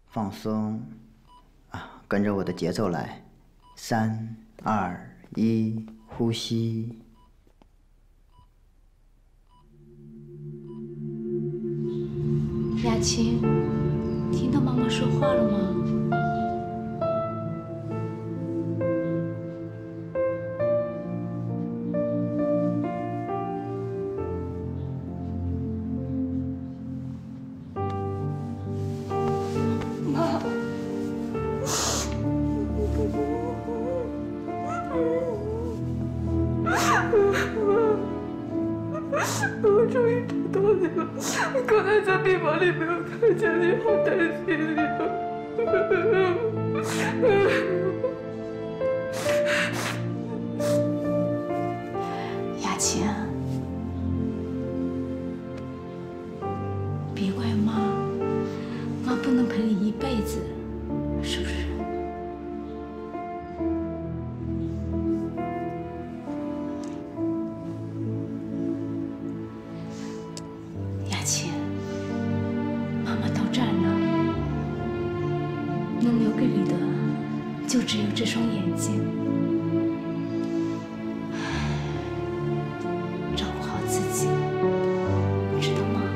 放松，跟着我的节奏来，3、2、1，呼吸。 雅琴，听到妈妈说话了吗？ 我终于找到你了！刚才在病房里没有看见你，好担心你啊！ 雅琴，别怪妈，妈不能陪你一辈子，是不是？ 能留给你的，就只有这双眼睛。照顾好自己，知道吗？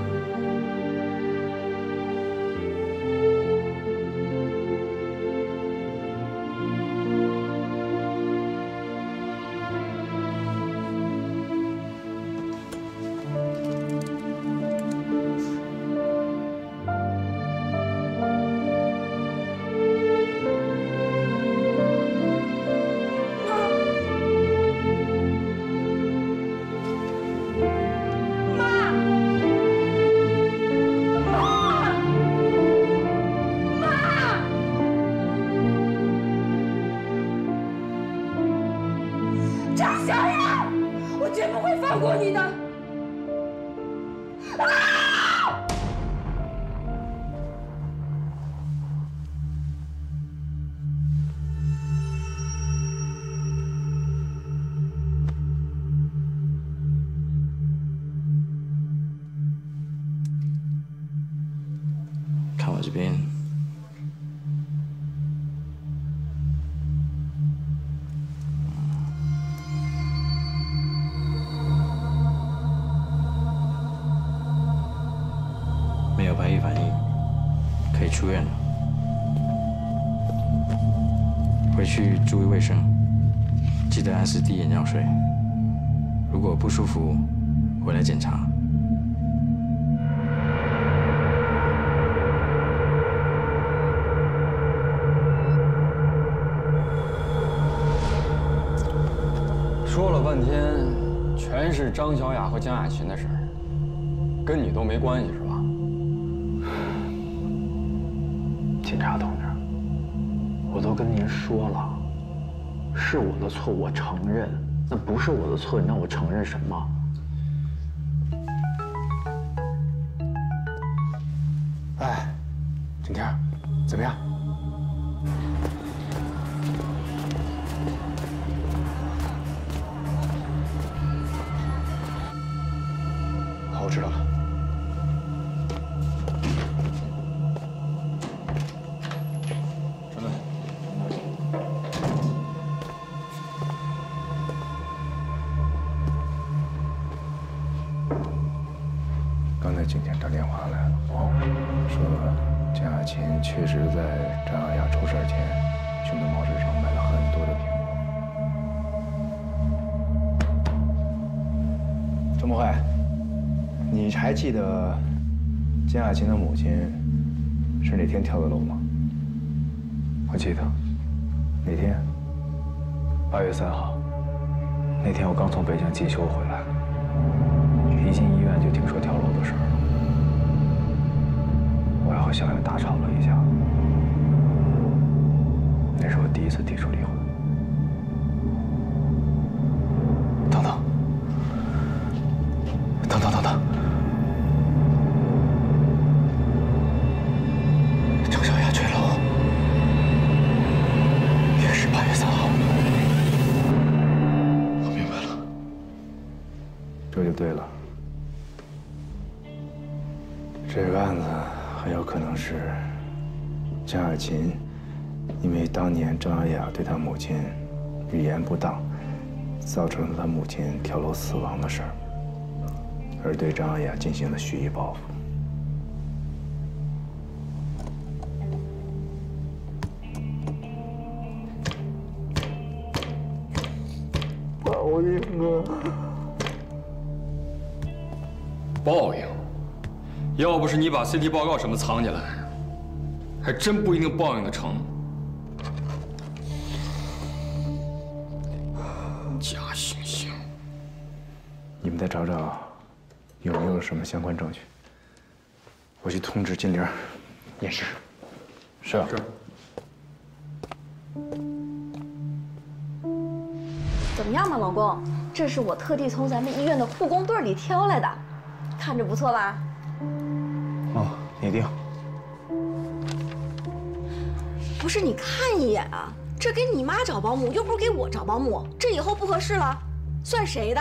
看我这边，没有排异反应，可以出院了。回去注意卫生，记得按时滴眼药水。如果不舒服，回来检查。 说了半天，全是张小雅和江雅琴的事儿，跟你都没关系是吧？ 警察同志，我都跟您说了，是我的错，我承认。那不是我的错，你让我承认什么？ 哎，景天，怎么样？ 我知道了。上来。 刚才景天打电话来了，说江雅琴确实在张雅雅出事前，去农贸市场买了很多的苹果。周慕慧。 你还记得江雅琴的母亲是哪天跳的楼吗？ 我记得。 哪天 8月3号。那天我刚从北京进修回来，一进医院就听说跳楼的事儿。我还和小雅大吵了一架，那是我第一次提出离婚。等等，等等等等。 这就对了，这个案子很有可能是江雅琴因为当年张小雅对她母亲语言不当，造成了她母亲跳楼死亡的事儿，而对张小雅进行了蓄意报复。 报应啊！ 报应？要不是你把 CT 报告什么藏起来，还真不一定报应得成。假惺惺！ 你们再找找，有没有什么相关证据？我去通知金玲验尸。是啊。是。 怎么样嘛，老公？这是我特地从咱们医院的护工队里挑来的，看着不错吧？ 哦，拟定。 不是，你看一眼啊，这给你妈找保姆，又不是给我找保姆，这以后不合适了，算谁的？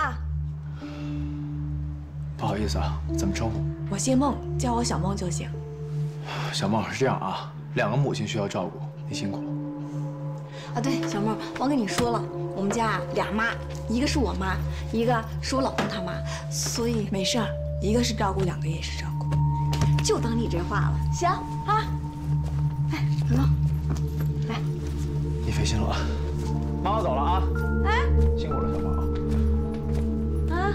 不好意思啊，怎么称呼？ 我姓孟，叫我小孟就行。 小孟，是这样啊，2个母亲需要照顾，你辛苦了。 啊，对，小孟，忘跟你说了，我们家俩妈，一个是我妈，一个是我老公他妈，所以没事儿，一个是照顾，2个也是照顾， 就当你这话了。行啊，哎，小孟，来， 你费心了啊。妈妈走了啊。 哎， 辛苦了，小孟啊。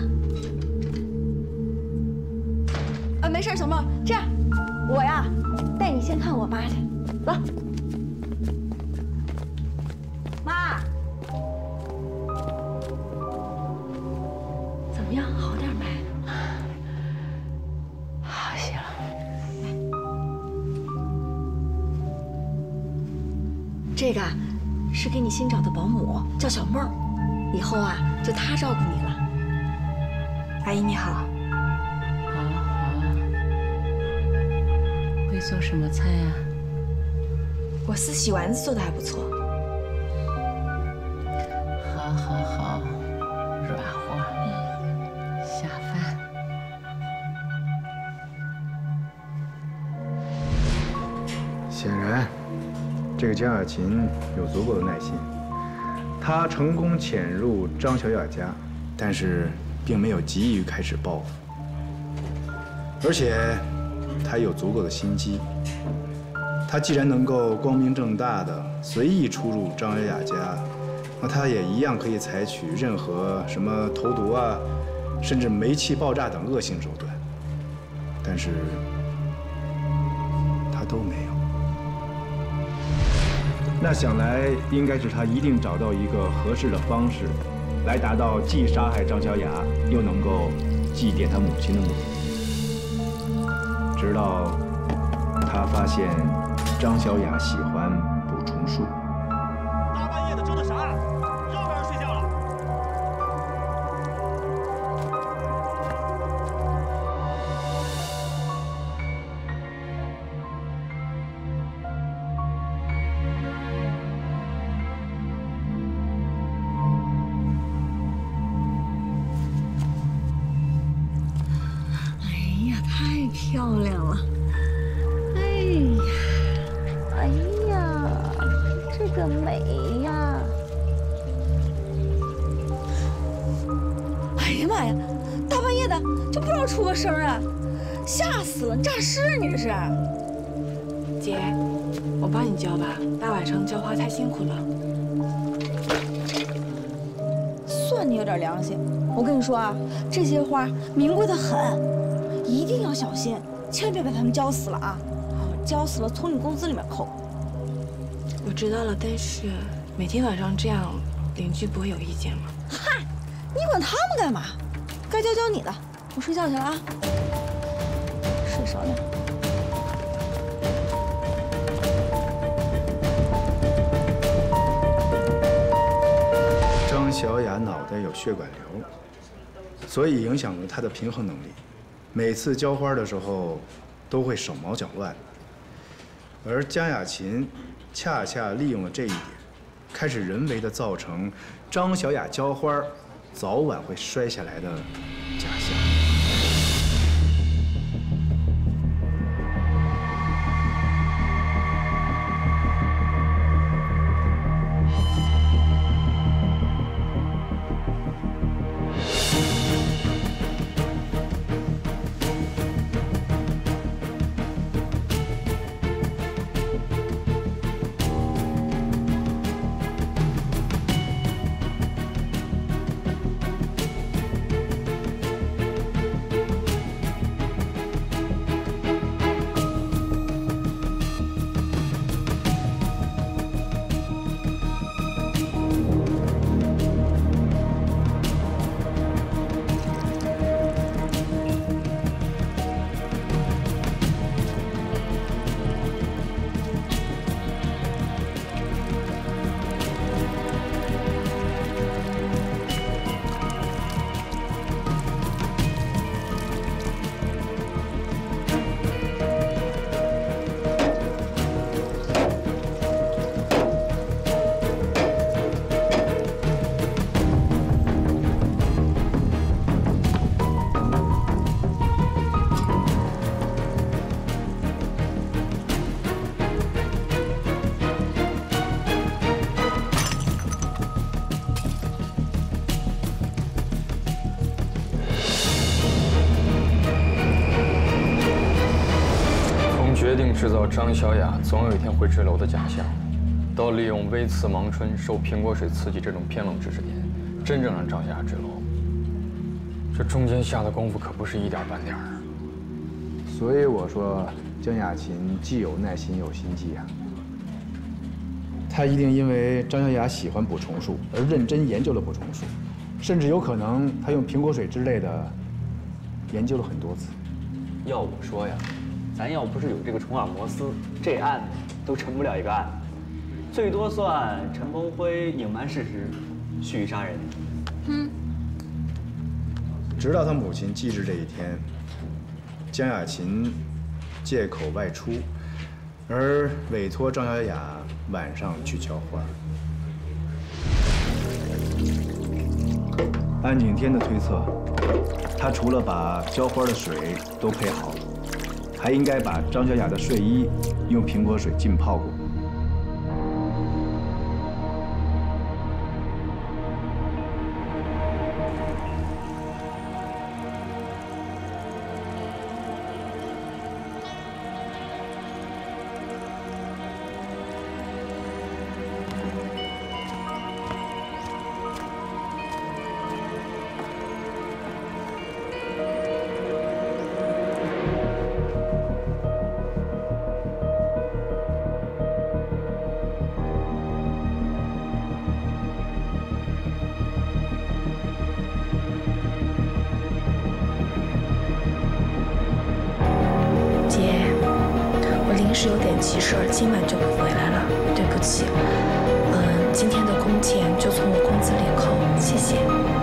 没事，小孟，这样，我呀，带你先看我妈去，走。妈，怎么样？好点没？ 好些了。 这个是给你新找的保姆，叫小孟，以后啊就她照顾你了。 阿姨你好。好。会做什么菜呀？我丝洗丸子做的还不错。 好，软和，下饭。 显然，这个江雅琴有足够的耐心，她成功潜入张小雅家，但是并没有急于开始报复，而且她有足够的心机。她既然能够光明正大的随意出入张小雅家，那她也一样可以采取任何什么投毒啊，甚至煤气爆炸等恶性手段，但是她都没有。那想来应该是她一定找到一个合适的方式，来达到既杀害张小雅，又能够祭奠她母亲的目的。直到她发现张小雅喜欢捕虫术。 大半夜的折腾啥？让不让人睡觉了？ 哎呀，太漂亮了！哎呀，这个美呀！哎呀妈呀，大半夜的就不知道出个声啊，吓死了！你诈尸你这是？ 姐，我帮你浇吧，大晚上浇花太辛苦了。 算你有点良心。我跟你说啊，这些花名贵的很，一定要小心，千万别把它们浇死了啊！浇死了从你工资里面扣。 我知道了，但是每天晚上这样，邻居不会有意见吗？ 嗨，你管他们干嘛？该浇浇你的，我睡觉去了啊。睡少点。 张小雅脑袋有血管瘤，所以影响了她的平衡能力。每次浇花的时候，都会手忙脚乱。而江雅琴恰恰利用了这一点，开始人为的造成张小雅浇花早晚会摔下来的假象。 制造张小雅总有一天会坠楼的假象，到利用微刺盲春、受苹果水刺激这种偏冷知识点，真正让张小雅坠楼。这中间下的功夫可不是一点半点儿。 所以我说，江雅琴既有耐心又心机啊。她一定因为张小雅喜欢捕虫术而认真研究了捕虫术，甚至有可能她用苹果水之类的研究了很多次。 要我说呀，咱要不是有这个虫尔摩斯，这案子都成不了一个案子，最多算陈鹏辉隐瞒事实，蓄意杀人。 直到他母亲忌日这一天，江雅琴借口外出，而委托张小雅晚上去浇花。按景天的推测，他除了把浇花的水都配好，还应该把张小雅的睡衣用苹果水浸泡过。 是有点急事儿，今晚就不回来了，对不起。今天的工钱就从我工资里扣，谢谢。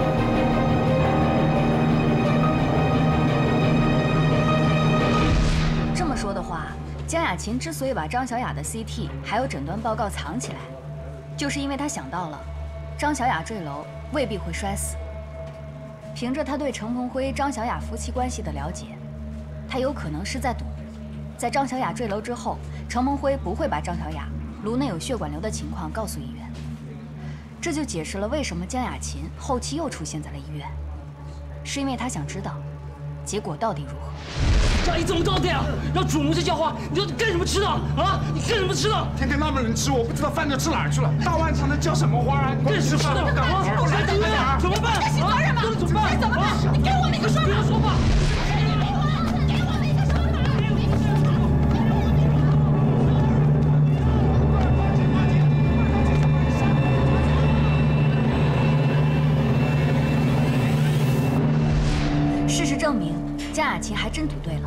这么说的话，江雅琴之所以把张小雅的 CT 还有诊断报告藏起来，就是因为她想到了张小雅坠楼未必会摔死。凭着她对陈鹏辉、张小雅夫妻关系的了解，她有可能是在赌。在张小雅坠楼之后，陈鹏辉不会把张小雅颅内有血管瘤的情况告诉医院，这就解释了为什么江雅琴后期又出现在了医院，是因为他想知道结果到底如何。 这你怎么搞的呀？让主母去浇花，你干什么吃的啊？你干什么吃的？ 天天那么冷吃，我不知道饭都吃哪儿去了。大晚上的浇什么花啊？ 干什么吃的？啊？怎么办？啊？怎么办？怎么办？你给我那个说法！不要说话！ 证明江雅琴还真赌对了。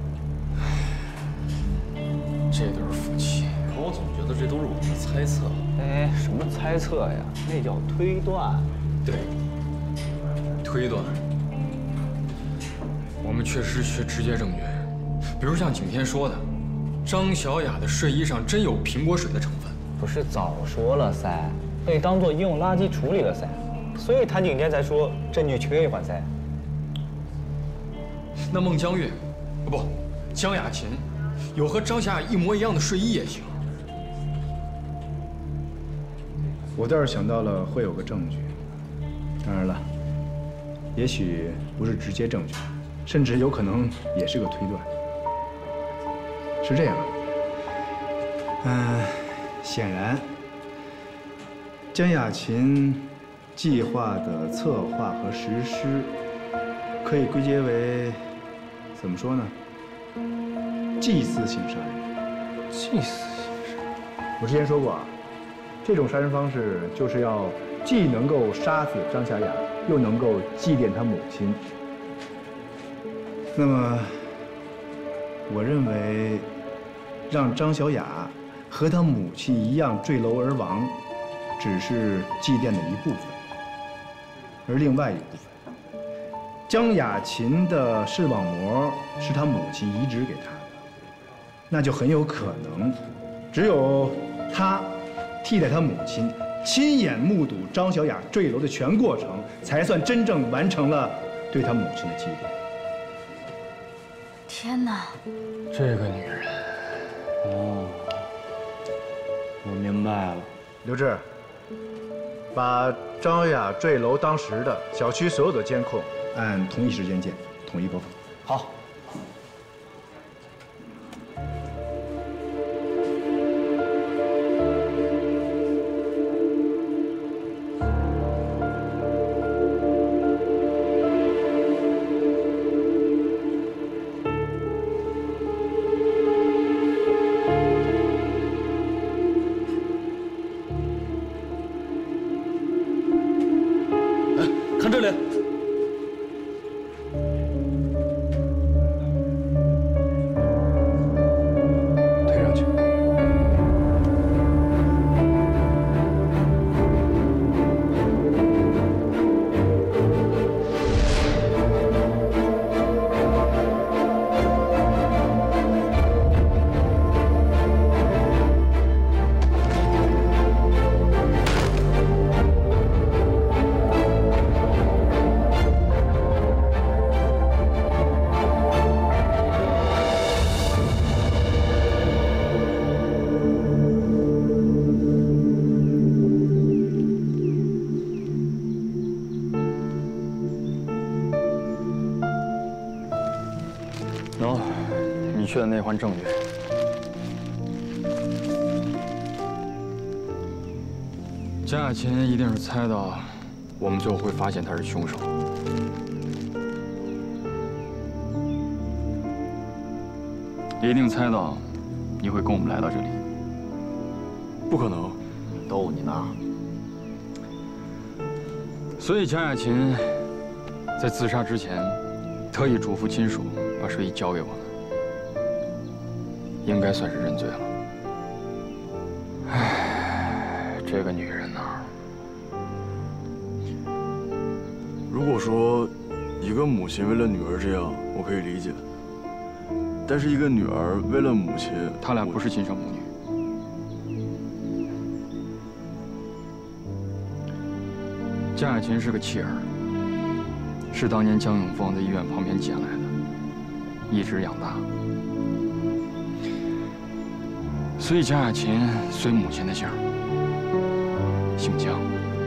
这对夫妻， 可我总觉得这都是我们的猜测。 哎，什么猜测呀？那叫推断。 对，推断。我们确实缺直接证据，比如像景天说的，张小雅的睡衣上真有苹果水的成分。 不是早说了噻，被当作医用垃圾处理了噻，所以谭景天才说证据缺一环噻。 那孟江月，不，江雅琴，有和张小雅一模一样的睡衣也行。 我倒是想到了会有个证据，当然了，也许不是直接证据，甚至有可能也是个推断。是这样，显然，江雅琴计划的策划和实施，可以归结为。怎么说呢？祭祀性杀人。 祭祀性杀人。 我之前说过啊，这种杀人方式就是要既能够杀死张小雅，又能够祭奠她母亲。那么，我认为，让张小雅和她母亲一样坠楼而亡，只是祭奠的一部分，而另外一部分。江雅琴的视网膜是她母亲移植给她的，那就很有可能，只有她替代她母亲，亲眼目睹张小雅坠楼的全过程，才算真正完成了对她母亲的祭奠。 天哪！ 这个女人， 哦，我明白了。 刘志，把张小雅坠楼当时的小区所有的监控。按同一时间键，统一播放。 好。 确的内环证据。江雅琴一定是猜到我们最后会发现他是凶手，也一定猜到你会跟我们来到这里。不可能， 逗你呢。 所以江雅琴在自杀之前，特意嘱咐亲属把水衣交给我们，应该算是认罪了。唉，这个女人呐。 如果说一个母亲为了女儿这样，我可以理解。但是一个女儿为了母亲， 他俩不是亲生母女。江雅琴是个弃儿，是当年江永峰在医院旁边捡来的，一直养大。所以江雅琴随母亲的姓，姓江。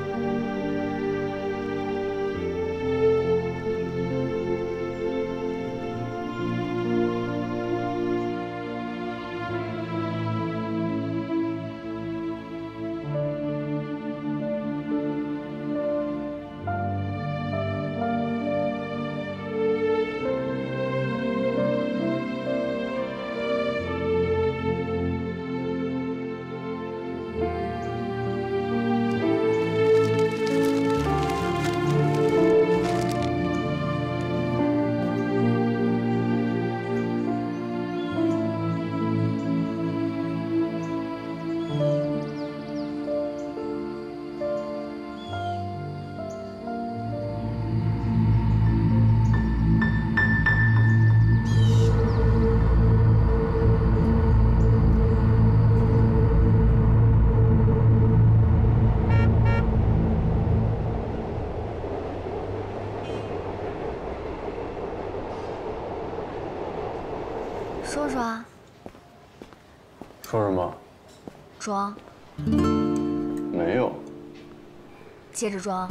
说说啊。 说什么？ 装。 没有。 接着装。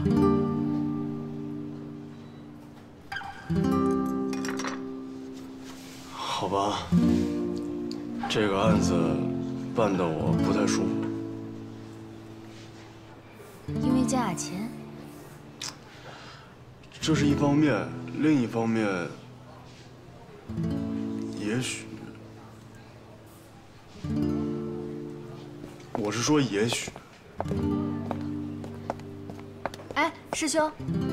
好吧，这个案子办得我不太舒服。 因为江雅琴。 这是一方面，另一方面，也许。 我是说，也许。 哎，师兄。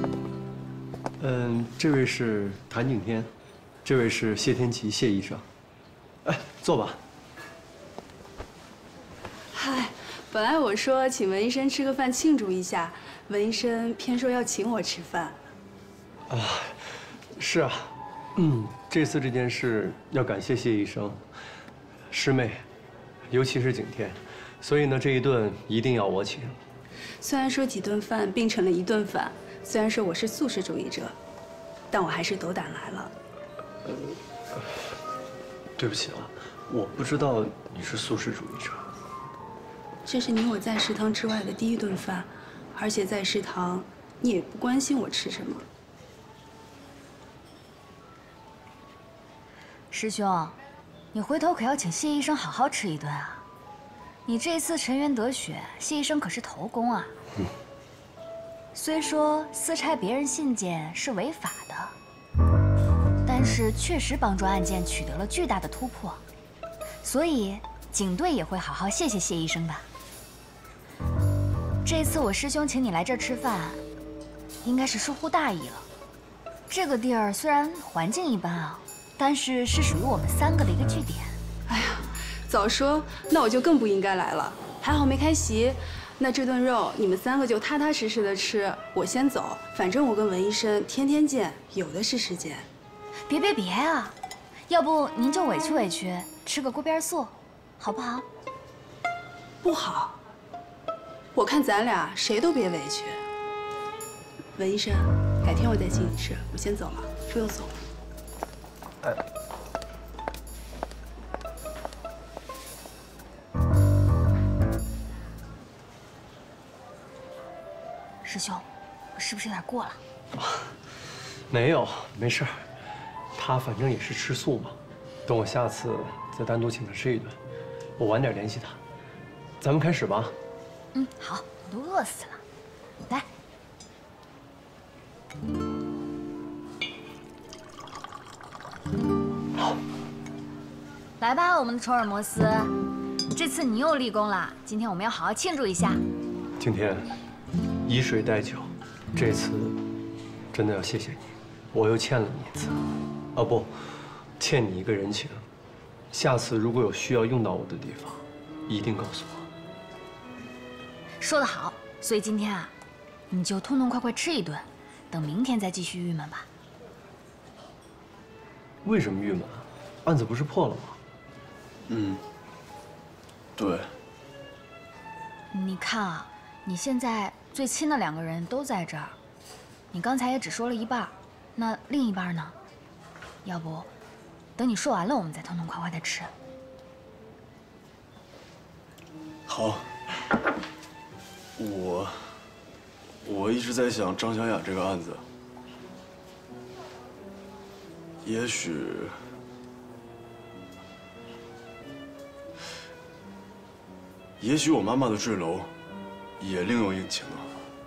这位是谭景天，这位是谢天琪谢医生。哎，坐吧。 嗨，本来我说请文医生吃个饭庆祝一下，文医生偏说要请我吃饭。 啊，是啊，这次这件事要感谢谢医生、师妹，尤其是景天。 所以呢，这一顿一定要我请。 虽然说几顿饭并成了一顿饭，虽然说我是素食主义者，但我还是斗胆来了。 对不起了，我不知道你是素食主义者。 这是你我在食堂之外的第一顿饭，而且在食堂，你也不关心我吃什么。 师兄，你回头可要请谢医生好好吃一顿啊！ 你这次沉冤得雪，谢医生可是头功啊。虽说私拆别人信件是违法的，但是确实帮助案件取得了巨大的突破，所以警队也会好好谢谢谢医生的。这次我师兄请你来这儿吃饭，应该是疏忽大意了。这个地儿虽然环境一般啊，但是是属于我们3个的一个据点。 哎呀。 早说，那我就更不应该来了。还好没开席，那这顿肉你们3个就踏踏实实的吃，我先走。反正我跟文医生天天见，有的是时间。 别啊！要不您就委屈委屈，吃个锅边素，好不好？ 不好。我看咱俩谁都别委屈。文医生，改天我再请你吃，我先走了，不用送。 师兄，我是不是有点过了？ 没有，没事儿。他反正也是吃素嘛。 等我下次再单独请他吃一顿，我晚点联系他。咱们开始吧。 嗯，好，我都饿死了。来， 好， 来吧，我们的福尔摩斯，这次你又立功了。今天我们要好好庆祝一下。 景天，以水代酒，这次真的要谢谢你，我又欠了你一次。啊不，欠你一个人情。下次如果有需要用到我的地方，一定告诉我。 说得好，所以今天啊，你就痛痛快快吃一顿，等明天再继续郁闷吧。 为什么郁闷啊？案子不是破了吗？ 嗯，对。 你看啊，你现在最亲的2个人都在这儿，你刚才也只说了一半，那另一半呢？要不，等你说完了，我们再痛痛快快的吃。 好。我一直在想张小雅这个案子，也许我妈妈的坠楼也另有隐情啊。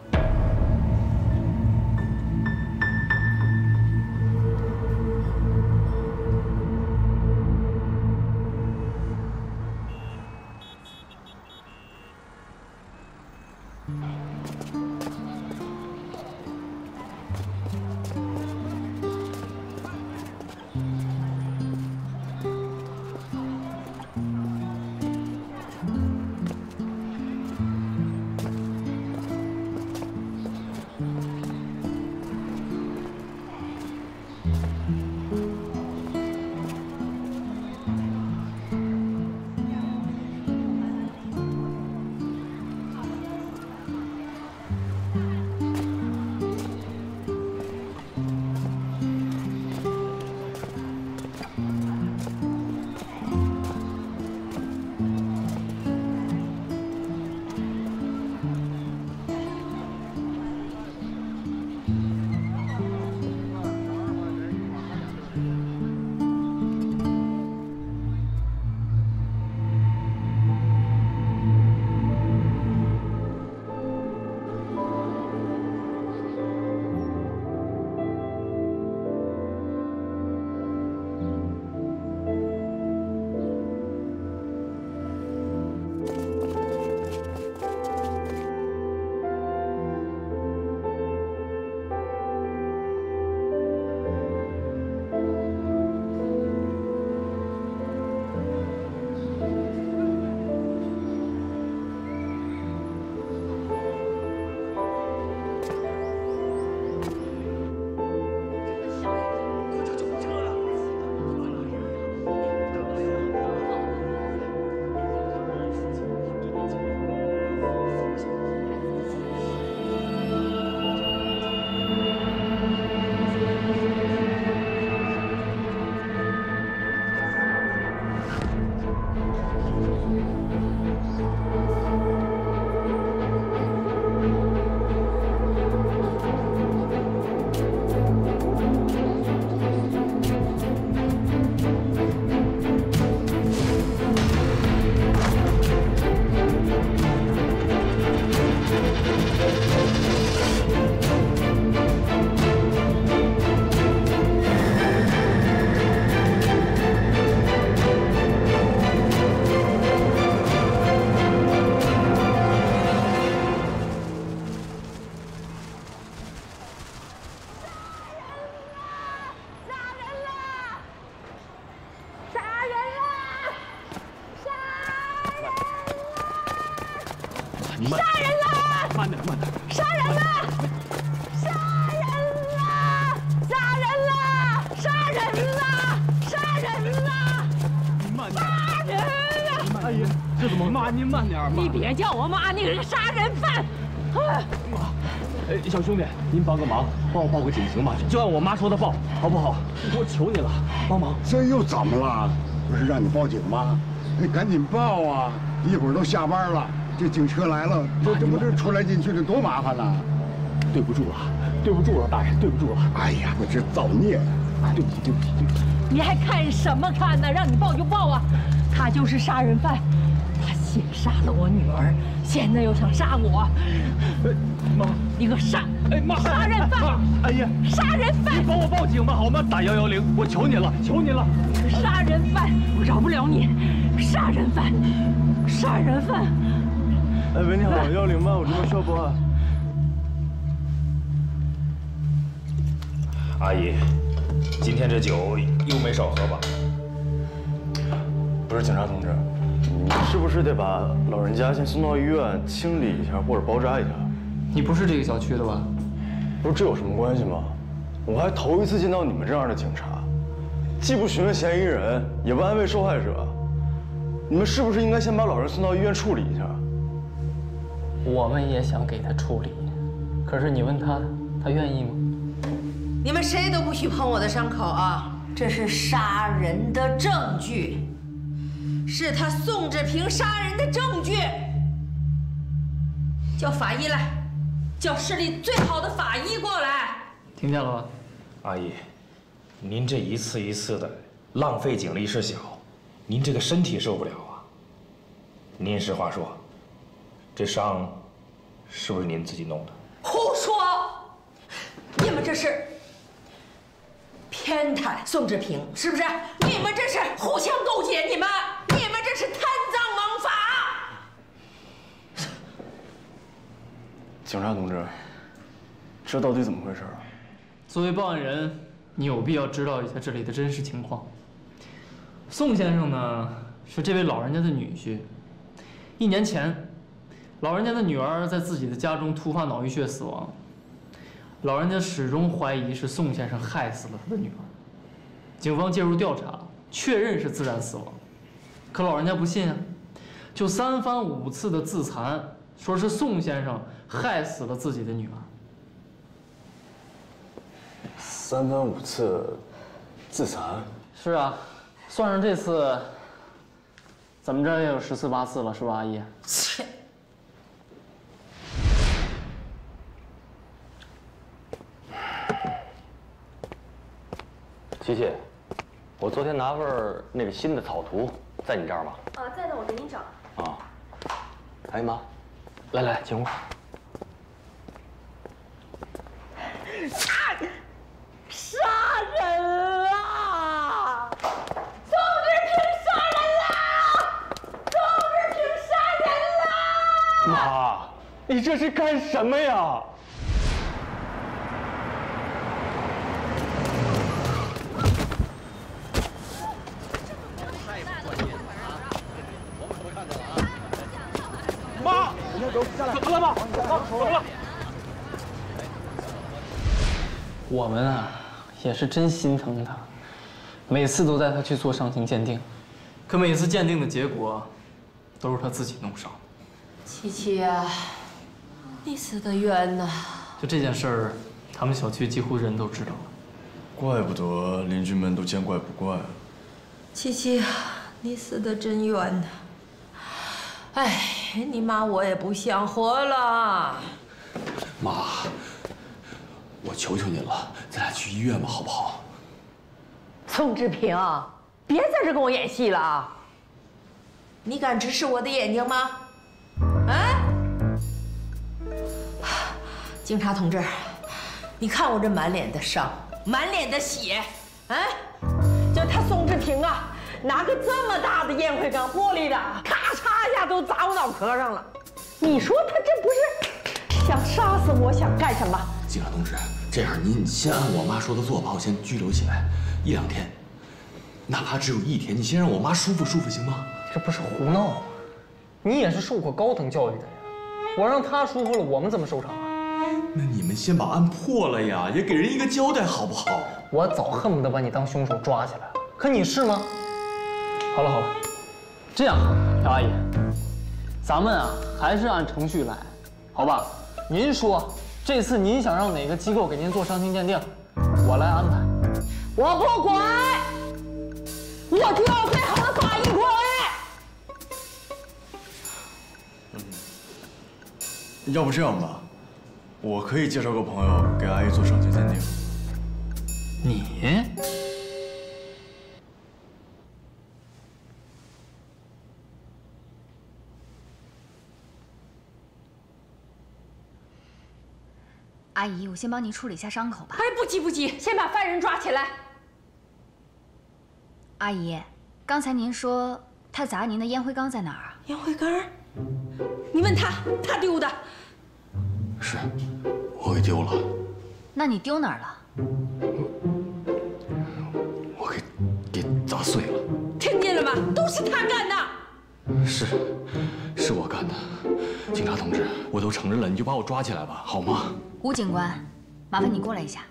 杀人了！慢点，慢点！杀人了！杀人了！杀人了！杀人了！杀人了！ 你慢点！ 杀人了！ 阿姨，这怎么？妈，您慢点嘛！ 你别叫我妈，你是个杀人犯！ 妈，小兄弟，您帮个忙，帮我报个警情吧，就按我妈说的报，好不好？我求你了，帮忙！ 这又怎么了？不是让你报警吗？你赶紧报啊！一会儿都下班了。 这警车来了，这不是出来进去的多麻烦呐！ 对不住了，对不住了，大爷，对不住了。 哎呀，我这造孽！ 对不起，对不起，对不起。 你还看什么看呢？让你报就报啊！他就是杀人犯，他先杀了我女儿，现在又想杀我。 妈， 你个杀人犯！ 哎呀， 杀人犯！ 你帮我报警吧，好吗？打110，我求你了，求你了！ 杀人犯，我饶不了你！杀人犯，杀人犯！ 哎，喂，你好，110吗？我这边需要报案。 阿姨，今天这酒又没少喝吧？ 不是警察同志，你是不是得把老人家先送到医院清理一下或者包扎一下？ 你不是这个小区的吧？ 不是，这有什么关系吗？我还头一次见到你们这样的警察，既不询问嫌疑人，也不安慰受害者。你们是不是应该先把老人送到医院处理一下？ 我们也想给他处理，可是你问他，他愿意吗？ 你们谁都不许碰我的伤口啊！这是杀人的证据，是他宋志平杀人的证据。叫法医来，叫市里最好的法医过来。 听见了吧？ 阿姨，您这一次一次的浪费警力是小，您这个身体受不了啊。您实话说，这伤是不是您自己弄的？ 胡说！你们这是偏袒宋志平，是不是？你们这是互相勾结，你们这是贪赃枉法！ 警察同志，这到底怎么回事啊？ 作为报案人，你有必要知道一下这里的真实情况。宋先生呢，是这位老人家的女婿。1年前，老人家的女儿在自己的家中突发脑溢血死亡。老人家始终怀疑是宋先生害死了他的女儿。警方介入调查，确认是自然死亡。可老人家不信啊，就3番5次的自残，说是宋先生害死了自己的女儿。 3番5次自残？ 是啊，算上这次，怎么着也有14、18次了，是吧，阿姨？ 切！ 琪琪，我昨天拿份那个新的草图，在你这儿吗？ 啊，在呢，我给你找。 啊。哎妈，来，进屋。 杀人了！宋志平杀人了！宋志平杀人了！ 妈，你这是干什么呀？ 妈，怎么了，妈？怎么了？ 我们啊，也是真心疼他，每次都带他去做伤情鉴定，可每次鉴定的结果，都是他自己弄伤的。 琪琪呀，你死得冤呐！ 就这件事儿，他们小区几乎人都知道了。 怪不得邻居们都见怪不怪了。 琪琪呀，你死得真冤呐！哎，你妈我也不想活了。 妈，我求求您了，咱俩去医院吧，好不好？ 宋志平，别在这跟我演戏了啊！你敢直视我的眼睛吗？啊！警察同志，你看我这满脸的伤，满脸的血，啊！就他宋志平啊，拿个这么大的烟灰缸，玻璃的，咔嚓一下都砸我脑壳上了。你说他这不是想杀死我，想干什么？ 警察同志，这样您先按我妈说的做，把我先拘留起来1、2天，哪怕只有1天，你先让我妈舒服舒服，行吗？ 这不是胡闹吗？你也是受过高等教育的人，我让他舒服了，我们怎么收场啊？ 那你们先把案破了呀，也给人一个交代，好不好？ 我早恨不得把你当凶手抓起来了，可你是吗？好了，这样，朴阿姨，咱们啊还是按程序来，好吧？您说，这次您想让哪个机构给您做伤情鉴定，我来安排。 我不管，我就要最好的法医过来。 要不这样吧，我可以介绍个朋友给阿姨做伤情鉴定。 你？ 阿姨，我先帮您处理一下伤口吧。 哎，不急不急，先把犯人抓起来。 阿姨，刚才您说他砸您的烟灰缸在哪儿啊？ 烟灰缸？你问他，他丢的。 是，我给丢了。 那你丢哪儿了？ 我给砸碎了。 听见了吗？都是他干的。 是我干的。警察同志，我都承认了，你就把我抓起来吧，好吗？ 吴警官，麻烦你过来一下。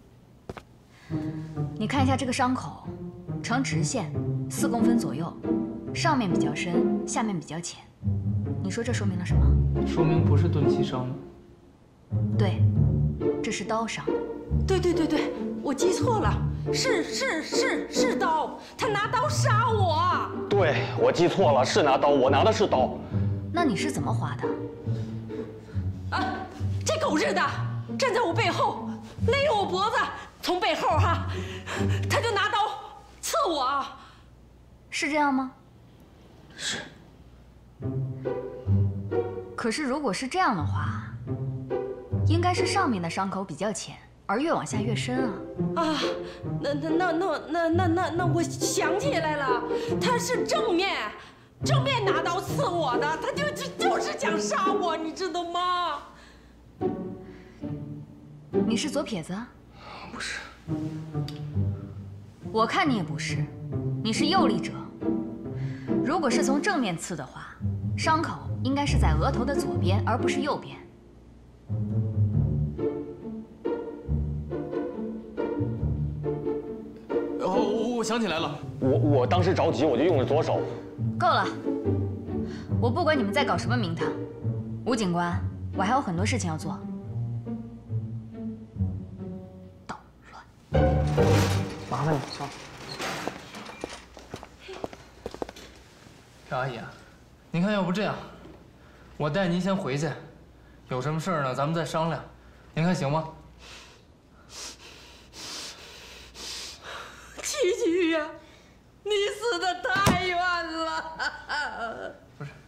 你看一下这个伤口，呈直线，4公分左右，上面比较深，下面比较浅。你说这说明了什么？ 说明不是钝器伤。 对，这是刀伤。 对，我记错了，是刀，他拿刀杀我。 对，我记错了，是拿刀，我拿的是刀。 那你是怎么划的？ 啊，这狗日的站在我背后，勒着我脖子，从背后他就拿刀刺我。 是这样吗？ 是。 可是如果是这样的话，应该是上面的伤口比较浅，而越往下越深啊。 啊，那我想起来了，他是正面拿刀刺我的，他就是想杀我，你知道吗？ 你是左撇子？ 不是。 我看你也不是，你是右利者。如果是从正面刺的话，伤口应该是在额头的左边，而不是右边。 我想起来了， 我当时着急，我就用了左手。 够了，我不管你们在搞什么名堂。吴警官，我还有很多事情要做。捣乱！ 麻烦你上。赵阿姨啊，您看，要不这样，我带您先回去，有什么事儿呢，咱们再商量。您看行吗？ 七呀，你死得太冤了！ 不是。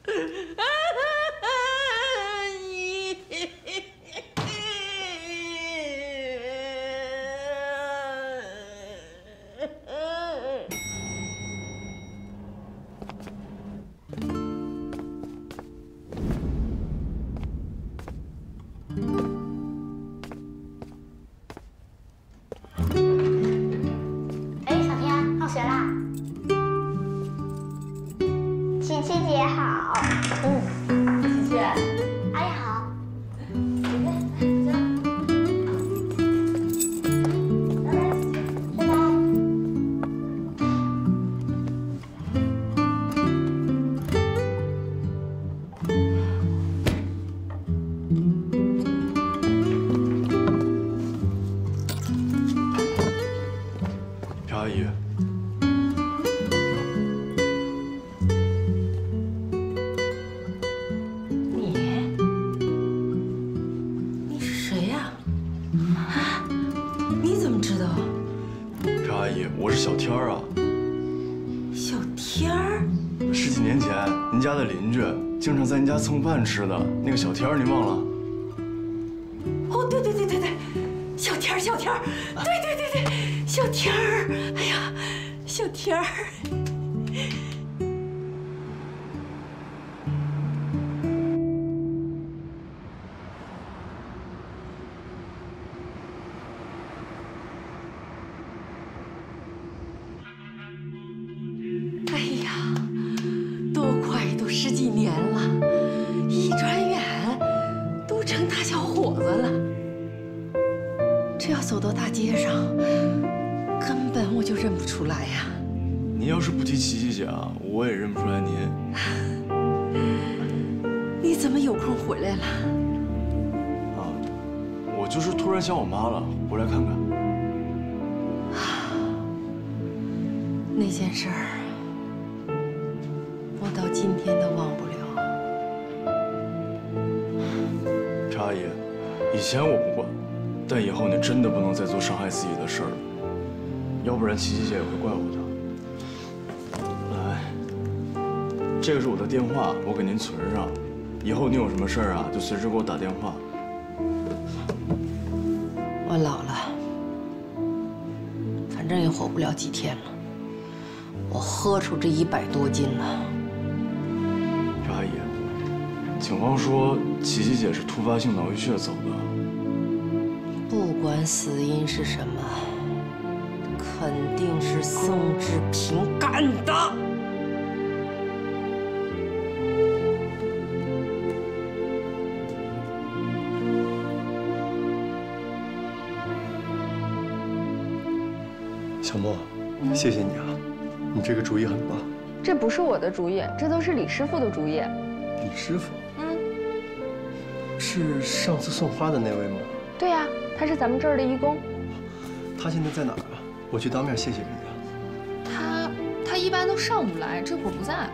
经常在您家蹭饭吃的那个小天儿，您忘了？ 哦，对，小天儿，对，小天儿，哎呀，小天儿。哎呀，多快，都10几年了，一转眼都成大小伙子了。这要走到大街上，根本我就认不出来呀。 您要是不提琪琪姐，我也认不出来您。 你怎么有空回来了？ 啊，我就是突然想我妈了，回来看看。 那件事儿，我到今天都忘不了。 陈阿姨，以前我不管，但以后你真的不能再做伤害自己的事儿了，要不然琪琪姐也会怪我的。来，这个是我的电话，我给您存上，以后你有什么事儿啊，就随时给我打电话。 我老了，反正也活不了几天了。我喝出这100多斤了。 赵阿姨，警方说琪琪姐是突发性脑溢血走的。 不管死因是什么，肯定是宋志平干的。 小莫，谢谢你啊，你这个主意很棒。 这不是我的主意，这都是李师傅的主意。 李师傅？是上次送花的那位吗？ 对呀，他是咱们这儿的义工。 他现在在哪儿啊？我去当面谢谢人家。 他一般都上午来，这会儿不在。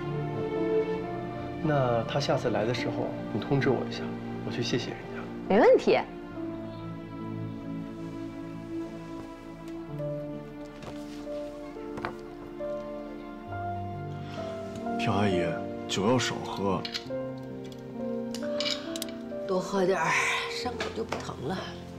那他下次来的时候，你通知我一下，我去谢谢人家。 没问题。 朴阿姨，酒要少喝， 多喝点儿，伤口就不疼了。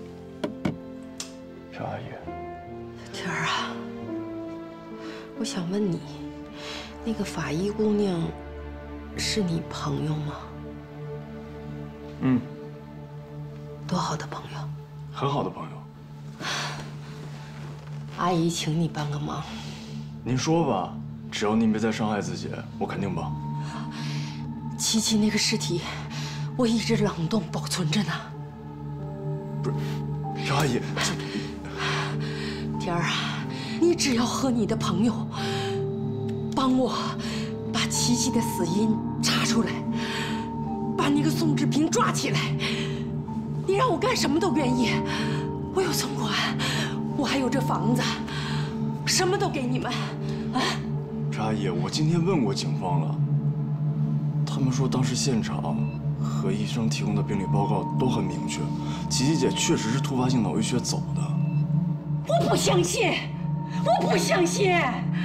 朴阿姨， 天儿啊，我想问你，那个法医姑娘是你朋友吗？ 嗯， 多好的朋友， 很好的朋友。 阿姨，请你帮个忙。 您说吧，只要您别再伤害自己，我肯定帮。 琪琪那个尸体，我一直冷冻保存着呢。 不是，朴阿姨， 天儿啊，你只要和你的朋友帮我把琪琪的死因查出来，把那个宋志平抓起来，你让我干什么都愿意。我有存款，我还有这房子，什么都给你们。啊， 朴阿姨，我今天问过警方了，他们说当时现场和医生提供的病理报告都很明确，琪琪姐确实是突发性脑溢血走的。 我不相信，我不相信！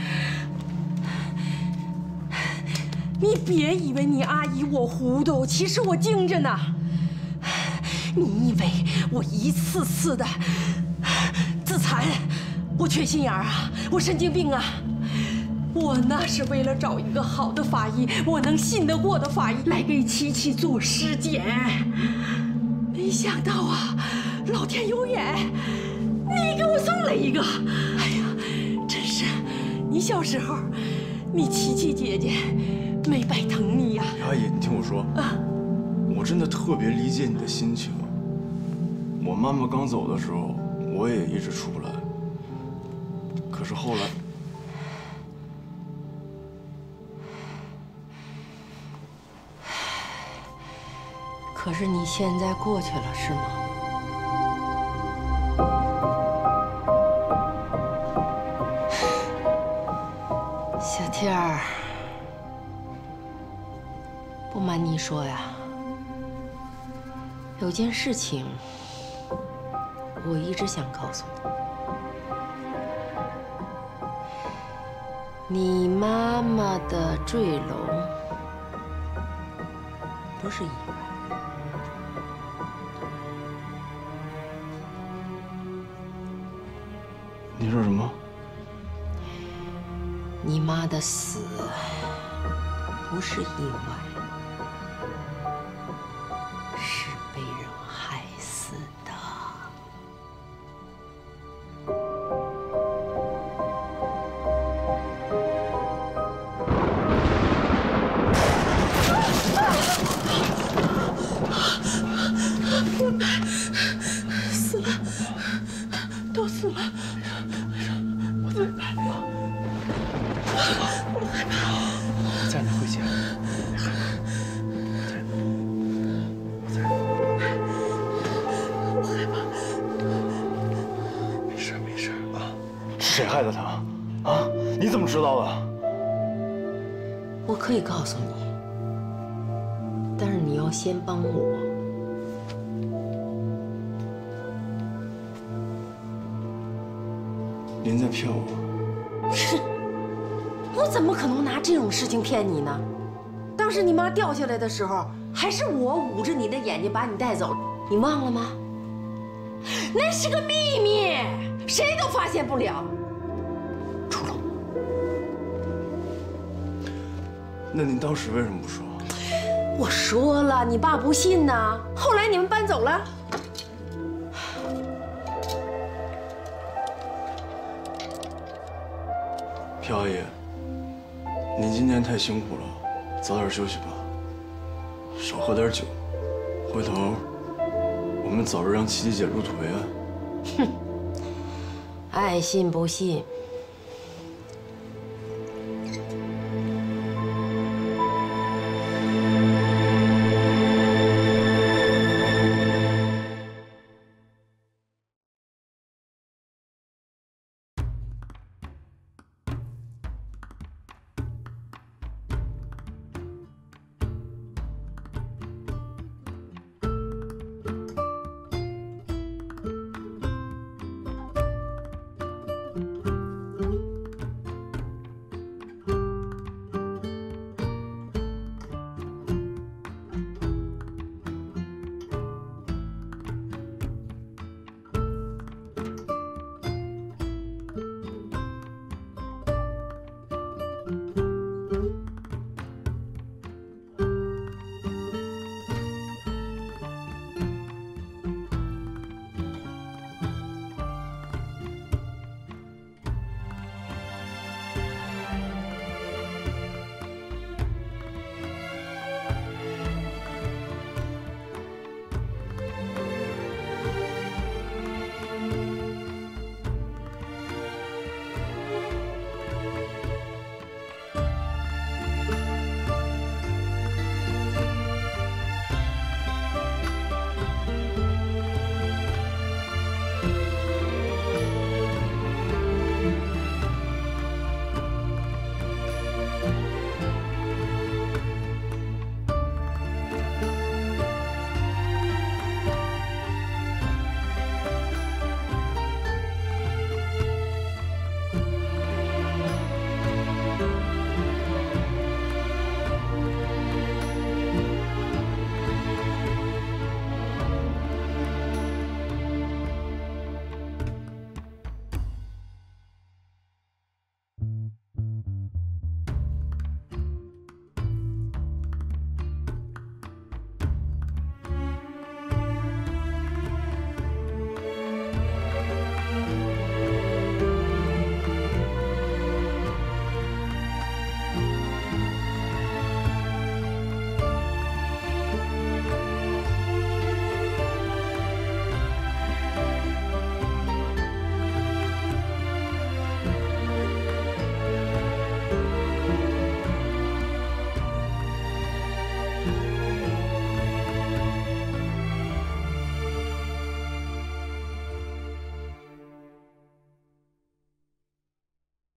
你别以为你阿姨我糊涂，其实我精着呢。你以为我一次次的自残，我缺心眼儿啊，我神经病啊？我那是为了找一个好的法医，我能信得过的法医来给琪琪做尸检。没想到啊，老天有眼，你给我送了一个。哎呀，真是，你小时候，你琪琪姐姐没白疼你呀。 阿姨，你听我说啊，我真的特别理解你的心情。我妈妈刚走的时候，我也一直出不来。可是后来， 可是你现在过去了，是吗？小天儿，不瞒你说呀，有件事情我一直想告诉你，你妈妈的坠楼不是意外。 你说什么？ 你妈的死不是意外，是被人害死的。 文白死了，都死了。文白，我害怕。 我载你回家。 我害怕。 没事没事啊。 是谁害的他？啊？你怎么知道的？ 我可以告诉你，但是你要先帮我。 您在骗我？ 哼，我怎么可能拿这种事情骗你呢？当时你妈掉下来的时候，还是我捂着你的眼睛把你带走，你忘了吗？ 那是个秘密，谁都发现不了。 楚龙，那您当时为什么不说？ 我说了，你爸不信呐。后来你们搬走了。 朴阿姨，您今天太辛苦了，早点休息吧，少喝点酒。回头我们早日让琪琪姐入土为安。 哼，爱信不信，